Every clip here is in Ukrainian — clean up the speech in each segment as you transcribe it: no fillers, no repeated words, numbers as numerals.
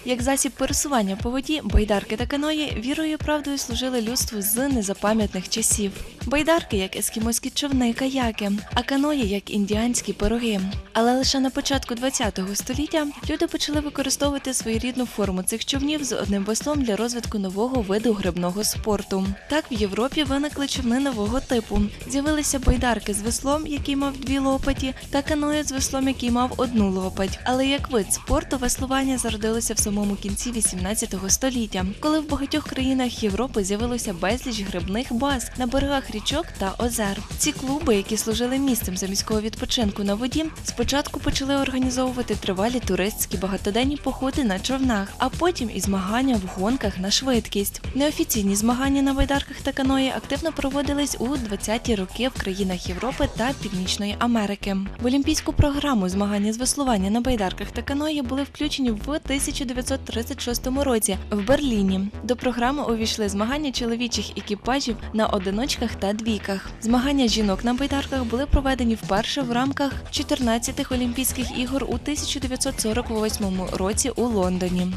Як засіб пересування по воді, байдарки та каної вірою і правдою служили людству з незапам'ятних часів. Байдарки, як ескімоські човни, каяки, а каної, як індіанські пироги. Але лише на початку ХХ століття люди почали використовувати своєрідну форму цих човнів з одним веслом для розвитку нового виду гребного спорту. Так в Європі виникли човни нового типу. З'явилися байдарки з веслом, який мав 2 лопаті, та каної з веслом, який мав 1 лопать. Але як вид спорту веслування зародилося в самому кінці XVIII століття, коли в багатьох країнах Європи з'явилося безліч гребних баз на берегах річок та озер. Ці клуби, які служили місцем заміського відпочинку на воді, спочатку почали організовувати тривалі туристські багатоденні походи на човнах, а потім і змагання в гонках на швидкість. Неофіційні змагання на байдарках та каної активно проводились у 20-ті роки в країнах Європи та Північної Америки. В олімпійську програму змагання з веслування на байдарках та каної були включені в 1936 році в Берліні. До програми увійшли змагання чоловічих екіпажів на одиночках та двійках. Змагання жінок на байдарках були проведені вперше в рамках 14-х Олімпійських ігор у 1948 році у Лондоні.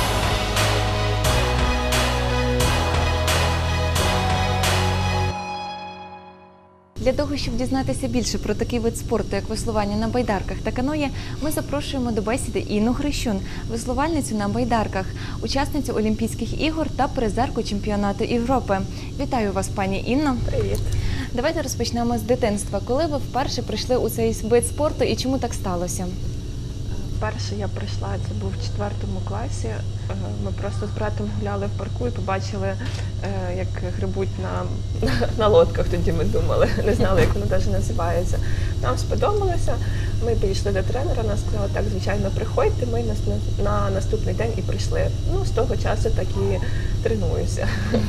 Для того, щоб дізнатися більше про такий вид спорту, як веслування на байдарках та каної, ми запрошуємо до бесіди Інну Грищун, веслувальницю на байдарках, учасницю Олімпійських ігор та призерку чемпіонату Європи. Вітаю вас, пані Інно. Привіт. Давайте розпочнемо з дитинства. Коли ви вперше прийшли у цей вид спорту і чому так сталося? Вперше я прийшла, це був в 4 класі. Ми просто з братом гуляли в парку і побачили, як гребуть на лодках, тоді ми думали, не знали, як воно навіть називається. Нам сподобалося, ми прийшли до тренера, нас сказали, так, звичайно, приходьте, ми на наступний день і прийшли. Ну, з того часу так і тренуюся.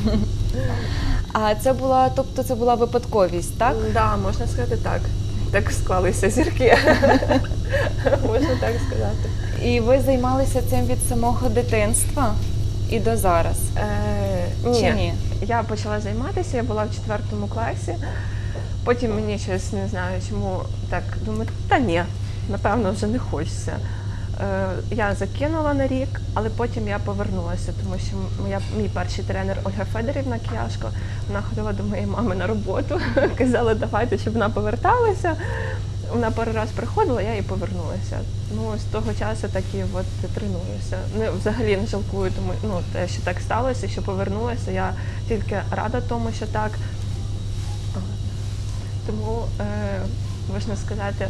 А це була випадковість, так? Так, да, можна сказати так. Так склалися зірки, можна так сказати. І ви займалися цим від самого дитинства і до зараз? Чи ні? Я почала займатися, я була в 4 класі, потім мені щось, не знаю чому, так думаю, та ні, напевно вже не хочеться. Я закинула на рік, але потім я повернулася, тому що мій перший тренер Ольга Федорівна Кияшко, вона ходила до моєї мами на роботу, казала, давайте, щоб вона поверталася. Вона пару раз приходила, я і повернулася. Ну, з того часу так і от тренуюся. Взагалі не жалкую, тому те, що так сталося, що повернулася, я тільки рада тому, що так. Тому, можна сказати,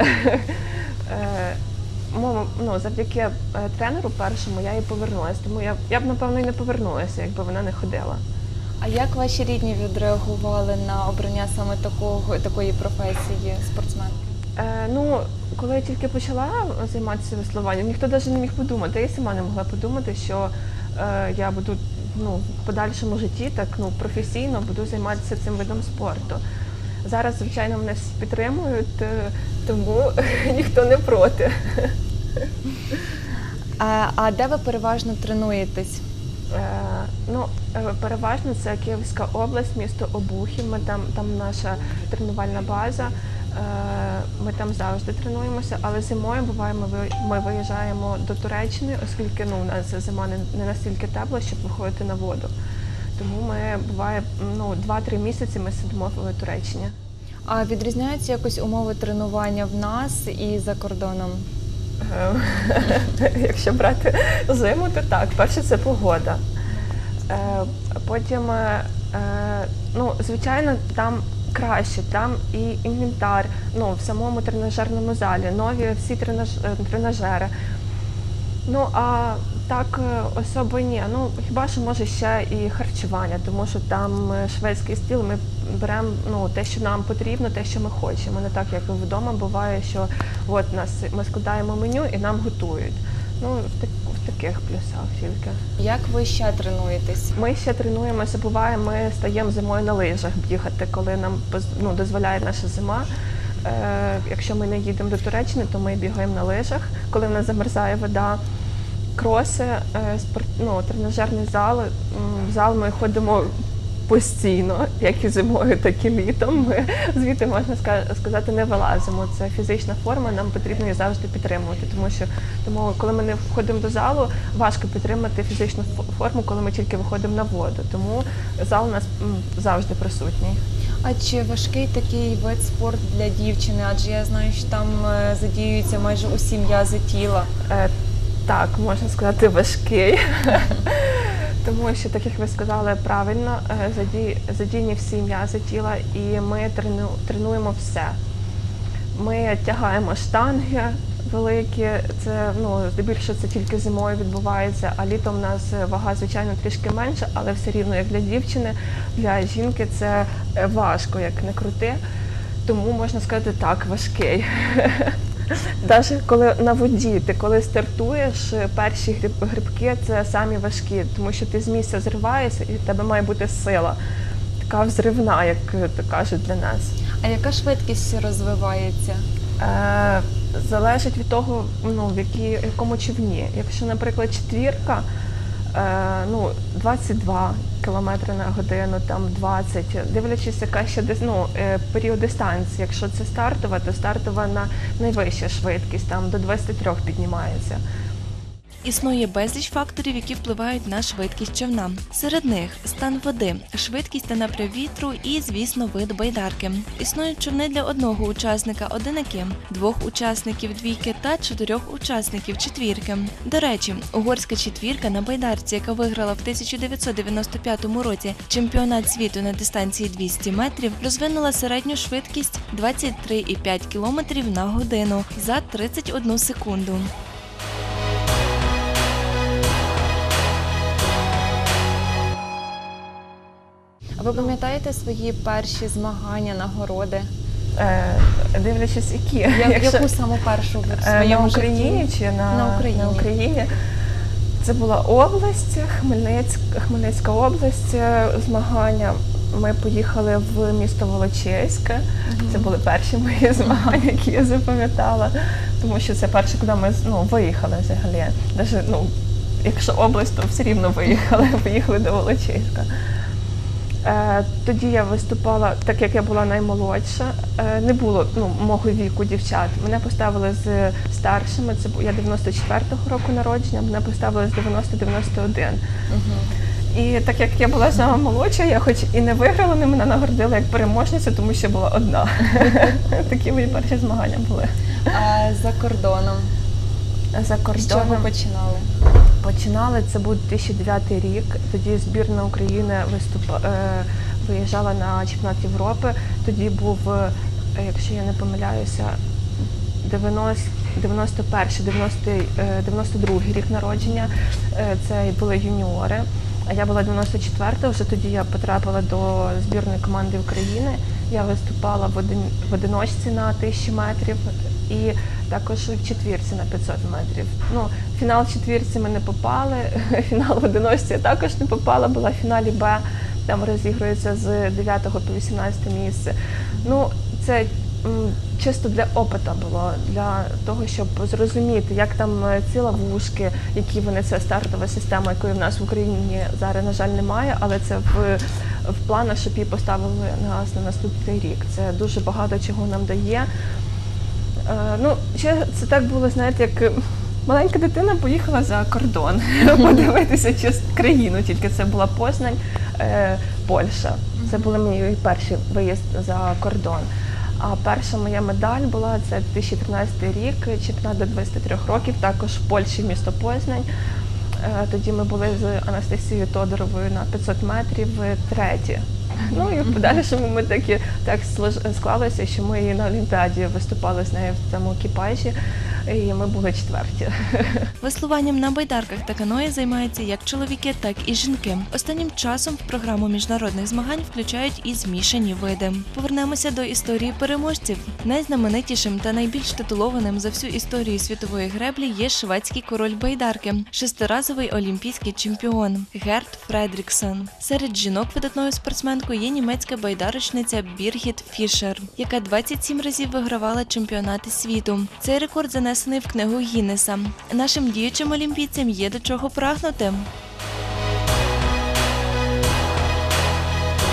завдяки тренеру першому я і повернулася, тому я б, напевно, і не повернулася, якби вона не ходила. А як ваші рідні відреагували на обрання саме такої професії спортсменки? Коли я тільки почала займатися веслуванням, ніхто навіть не міг подумати, я сама не могла подумати, що я буду в подальшому житті так професійно буду займатися цим видом спорту. Зараз, звичайно, мене всі підтримують, тому ніхто не проти. А де ви переважно тренуєтесь? Переважно це Київська область, місто Обухів, там наша тренувальна база, ми там завжди тренуємося, але зимою буває, ми виїжджаємо до Туреччини, оскільки у нас зима не настільки тепла, щоб виходити на воду. Тому ми, буває, 2-3 місяці ми сидимо в Туреччині. А відрізняються якось умови тренування в нас і за кордоном? Якщо брати зиму, то так. Перше – це погода. Потім, звичайно, там краще, там і інвентар, в самому тренажерному залі, нові всі тренажери. А так особо ні. Хіба що може ще і харчування, тому що там шведський стіл, ми беремо те, що нам потрібно, те, що ми хочемо. Не так, як вдома буває, що ми складаємо меню і нам готують. В таких плюсах тільки. Як ви ще тренуєтесь? Ми ще тренуємося, буває, ми стаємо зимою на лижах бігати, коли нам дозволяє наша зима. Якщо ми не їдемо до Туреччини, то ми бігаємо на лижах, коли в нас замерзає вода. Кроси, тренажерний зал. В зал ми ходимо постійно, як і зимою, так і літом. Ми звідти, можна сказати, не вилазимо. Це фізична форма, нам потрібно її завжди підтримувати, тому коли ми не входимо до залу, важко підтримати фізичну форму, коли ми тільки виходимо на воду. Тому зал у нас завжди присутній. А чи важкий такий вид спорту для дівчини? Адже я знаю, що там задіюються майже усі м'язи тіла. Так, можна сказати, важкий. Тому що, так як ви сказали правильно, задіяні всі м'язи тіла, і ми тренуємо все. Ми тягаємо штанги великі, це, здебільшого це тільки зимою відбувається, а літом у нас вага, звичайно, трішки менша, але все рівно, як для дівчини, для жінки це важко, як не крути. Тому, можна сказати, так, важкий. Навіть коли на воді, ти коли стартуєш, перші грибки – це самі важкі, тому що ти з місця зриваєшся і в тебе має бути сила, така взривна, як то кажуть для нас. А яка швидкість розвивається? Залежить від того, в якому човні. Якщо, наприклад, четвірка, 22 км на годину, там 20, дивлячись, яка ще період дистанції. Якщо це стартова, то стартова на найвища швидкість, там до 23 піднімається. Існує безліч факторів, які впливають на швидкість човна. Серед них стан води, швидкість та напрям вітру і, звісно, вид байдарки. Існують човни для одного учасника – одинаки, 2 учасників – двійки та 4 учасників – четвірки. До речі, угорська четвірка на байдарці, яка виграла в 1995 році чемпіонат світу на дистанції 200 метрів, розвинула середню швидкість 23,5 км на годину за 31 секунду. А ви пам'ятаєте свої перші змагання, нагороди? Дивлячись, які? Яку саму першу в своєму на Україні житті? чи На Україні. На Україні. Це була область, Хмельницька область, змагання. Ми поїхали в місто Волочиське. Це були перші мої змагання, які я запам'ятала. Тому що це перше, куди ми виїхали взагалі. Навіть, якщо область, то все рівно поїхали до Волочиська. Тоді я виступала, так як я була наймолодша, не було мого віку дівчат. Мене поставили з старшими, я 94-го року народження, мене поставили з 90-91. І так як я була сама молодша, я хоч і не виграла, але мене нагородили як переможниця, тому що була одна. Такі мої перші змагання були. А за кордоном? За кордоном. З чого починали? Починали, це був 2009 рік, тоді збірна України виїжджала на чемпіонат Європи, тоді був, якщо я не помиляюся, 92-й рік народження, це були юніори, а я була 94-го, вже тоді я потрапила до збірної команди України, я виступала в одиночці на 1000 метрів і також в четвірці на 500 метрів. Фінал в четвірці ми не попали, фінал в одиночці я також не попала, була в фіналі Б, там розігрується з 9 по 18 місце. Це чисто для опиту було, для того, щоб зрозуміти, як там ці ловушки, які вони, це стартова система, якої в нас в Україні зараз, на жаль, немає, але це в планах, щоб її поставили на наступний рік. Це дуже багато чого нам дає. Це так було, знаєте, як маленька дитина поїхала за кордон подивитися країну, тільки це була Познань, Польща. Це був мій перший виїзд за кордон. А перша моя медаль була, це 2013 рік, чемпіонат до 23 років, також в Польщі, місто Познань. Тоді ми були з Анастасією Тодоровою на 500 метрів треті. І в подальшому ми так склалося, що ми і на Олімпіаді виступали з нею в цьому екіпажі, і ми були четверті. Веслуванням на байдарках та каної займаються як чоловіки, так і жінки. Останнім часом в програму міжнародних змагань включають і змішані види. Повернемося до історії переможців. Найзнаменитішим та найбільш титулованим за всю історію світової греблі є шведський король байдарки, шестиразовий олімпійський чемпіон Герт Фредріксон. Серед жінок видатною спортсменкою є німецька байдарочниця Біргіт Фішер, яка 27 разів вигравала чемпіонати світу. Цей рекорд занесений в книгу Гіннеса. Нашим діючим олімпійцям є до чого прагнути.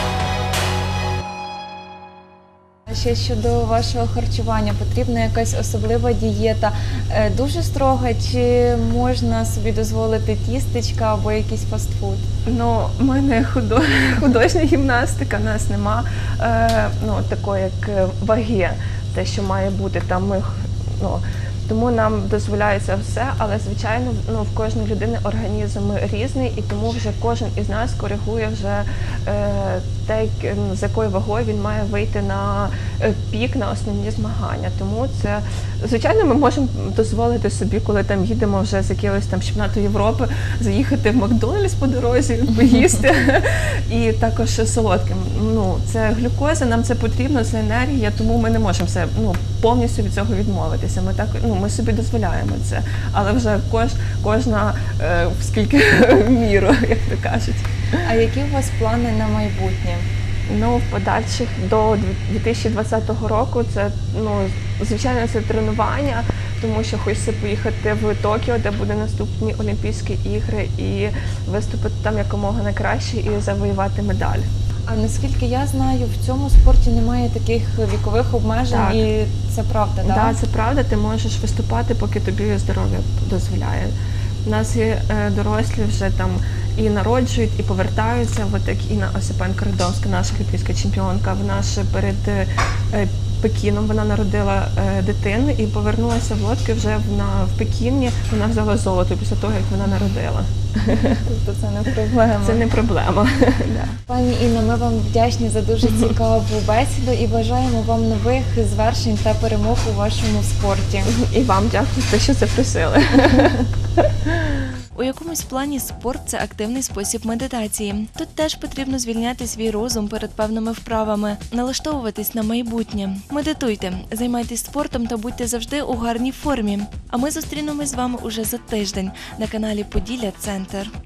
ще щодо вашого харчування. Потрібна якась особлива дієта? Дуже строга, чи можна собі дозволити тістечка або якийсь фастфуд? Ну, в мене художня гімнастика, в нас нема такої як ваги, те, що має бути там. Тому нам дозволяється все, але звичайно, в кожної людини організм різний, і тому вже кожен із нас коригує вже те, з якою вагою він має вийти на пік, на основні змагання. Тому це, звичайно, ми можемо дозволити собі, коли там їдемо вже з якогось там чемпіонату Європи, заїхати в Макдональдс по дорозі, поїсти, і також солодким. Це глюкоза, нам це потрібно, це енергія, тому ми не можемо повністю від цього відмовитися. Ми собі дозволяємо це, але вже кожна скільки в міру, як то кажуть. А які у вас плани на майбутнє? В подальших до 2020 року це, звичайно, це тренування, тому що хочеться поїхати в Токіо, де буде наступні Олімпійські ігри, і виступити там якомога найкраще і завоювати медаль. А наскільки я знаю, в цьому спорті немає таких вікових обмежень, Так. і це правда, так? Так, це правда, ти можеш виступати, поки тобі здоров'я дозволяє. У нас є дорослі вже там і народжують, і повертаються, от як Інна Осипенко-Радовська, наша олімпійська чемпіонка. Вона ж перед Пекіном вона народила дитину і повернулася в лодки вже в Пекіні. Вона взяла золото після того, як вона народила. Тобто це не проблема. Це не проблема. Пані Інно, ми вам вдячні за дуже цікаву бесіду і бажаємо вам нових звершень та перемог у вашому спорті. І вам дякую за те, що запросили. У якомусь плані спорт – це активний спосіб медитації. Тут теж потрібно звільняти свій розум перед певними вправами, налаштовуватись на майбутнє. Медитуйте, займайтесь спортом та будьте завжди у гарній формі. А ми зустрінемось з вами уже за тиждень на каналі Поділля Центр.